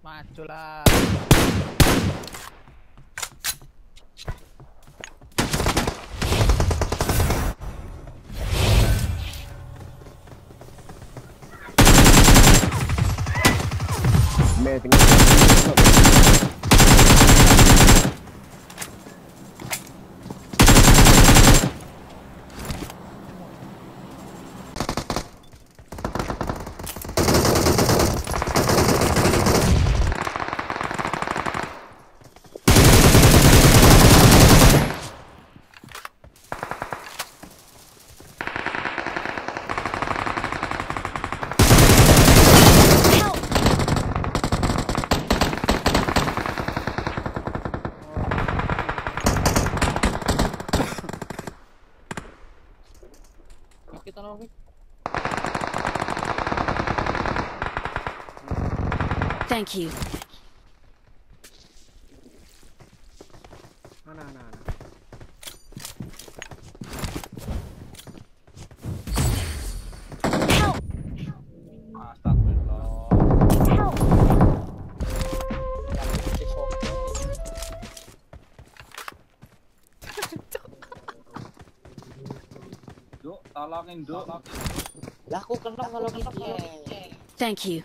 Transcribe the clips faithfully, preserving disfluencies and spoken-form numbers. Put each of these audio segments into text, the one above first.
Maju lah. Thank you. Mana, mana, mana. Help! Astagfirullah. Help! Duk, tolongin Duk. Lah aku kena kalau gitu. Thank you.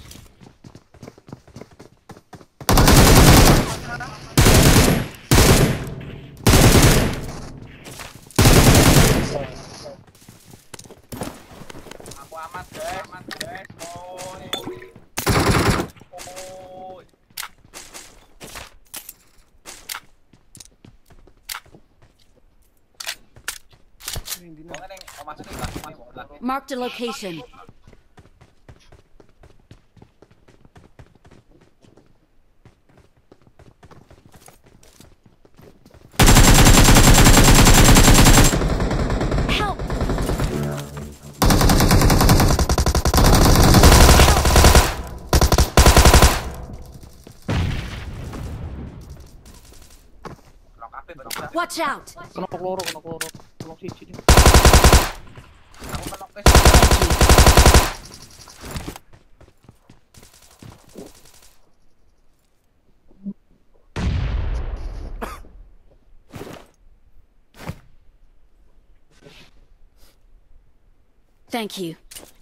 Aku amat guys, amat guys. Oi. Oi. Wong ning omah sini lah, omah lah. Marked a location. Help! Lo kabeh bener. Watch out! Kena keloro, kena keloro. Tolong siji nih. Aku menok wis. Thank you.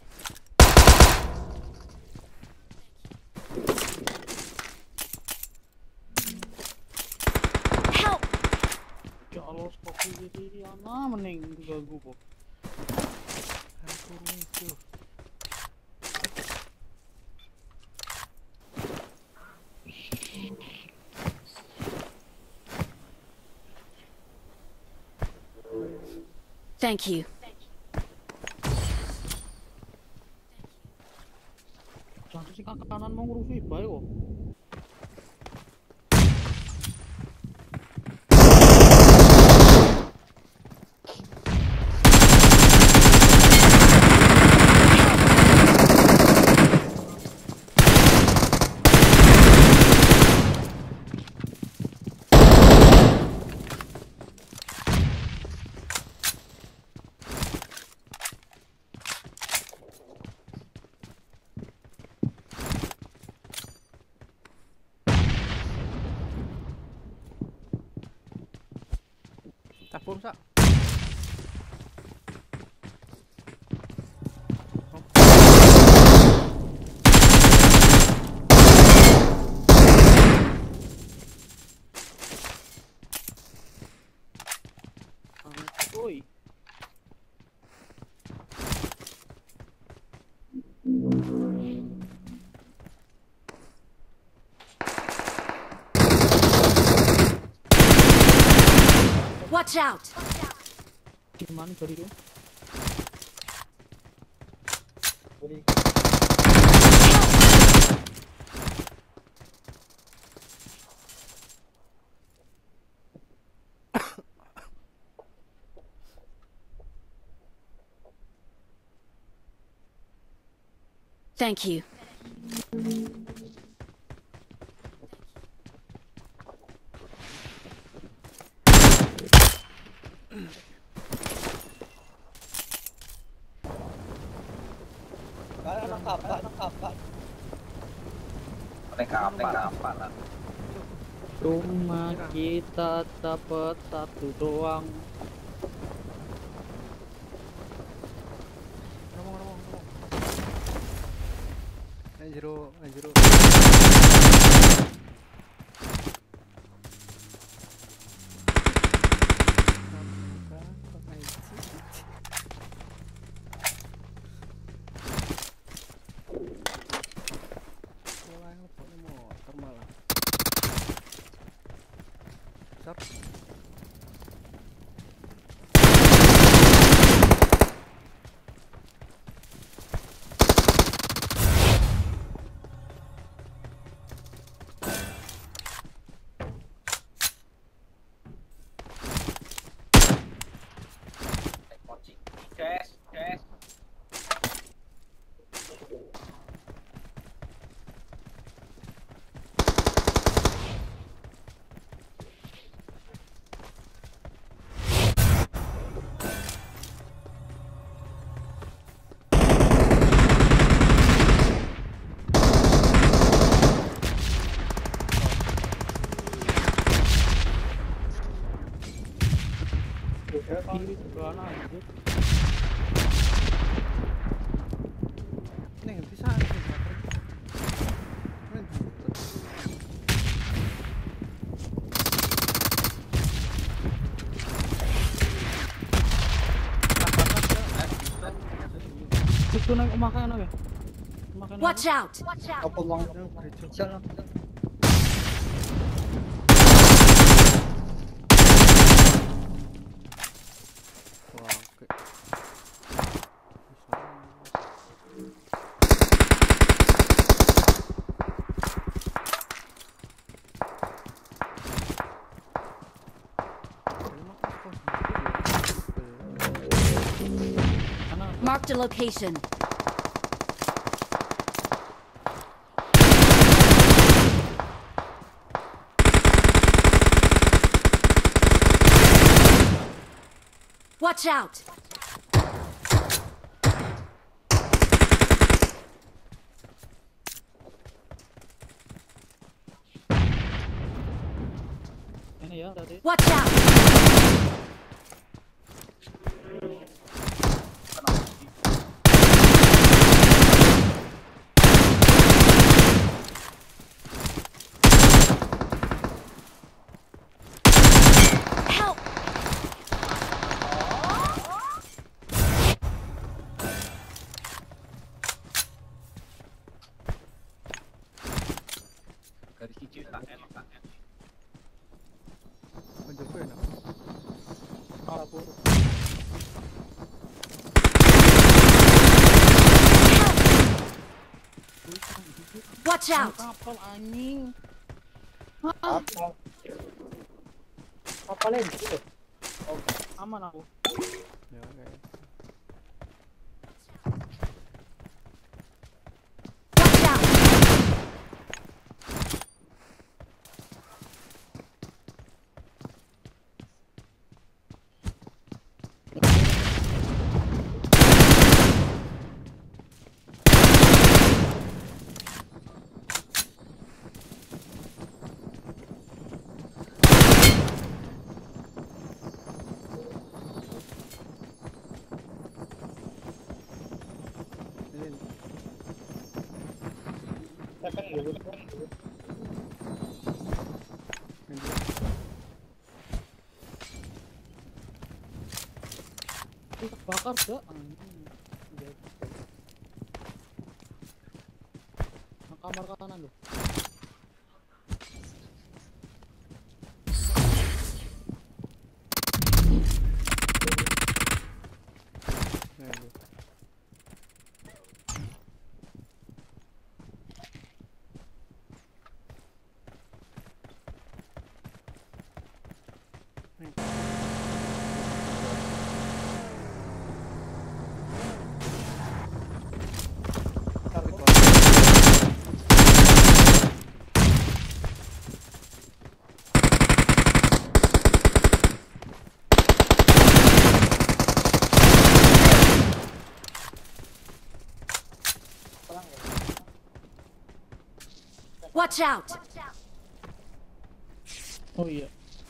Help! Ya Allah, seperti ini ana mending ganggu kok. Aku itu. Thank you. Jangan sih kakak kanan mau ngurusi bae kok. Tapur sak. Oi. Watch out! Gimana dari lu? Thank you. Kalian anak apa? Anak apa? Naik kapal, kapal. Cuma kita dapat satu doang. Ngomong ngomong ngomong. Anjiro, anjiro. Motor malah. Sap. Guys, guys. Kiri sebelah anjir. Neng bisa nih. Itu nang makan apa? Makan. Watch out! Apa bang? Jalan. Wah, oke. Marked a location. Watch out! Ini ya tadi. Watch out! Help! Garis hijau tak enak, tak enak. Menjauh enak. Kabur. Watch out! Kapal anjing. Apa? Apa lagi? Oke, aman aku. Ya, oke. Watch out! Ini Tekan dulu. Ih, bakar gak? Anjing. Nang kamar kanan loh. Aduh. Watch out! Oh iya.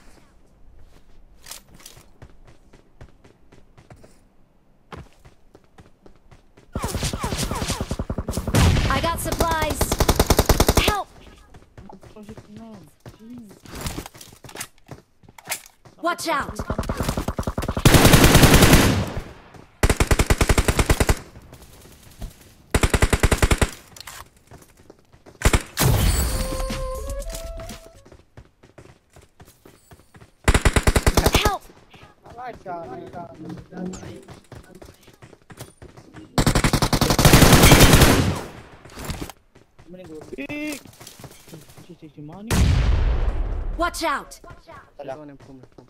I got supplies. Help! Watch out! Help! Ih. Si si si mana? Watch out! Ito ang pum pum.